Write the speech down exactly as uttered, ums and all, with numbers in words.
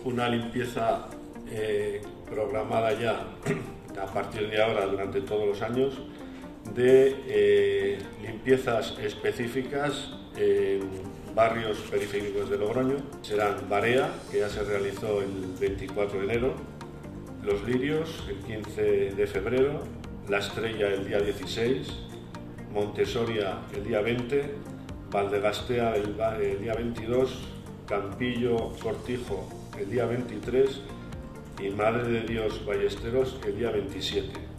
una limpieza eh, programada ya a partir de ahora durante todos los años de eh, limpiezas específicas en barrios periféricos de Logroño. Serán Barea, que ya se realizó el veinticuatro de enero, Los Lirios el quince de febrero, La Estrella el día dieciséis, Montesoria el día veinte, Valdegastea el, el día veintidós, Campillo Cortijo el día veintitrés y Madre de Dios Ballesteros el día veintisiete.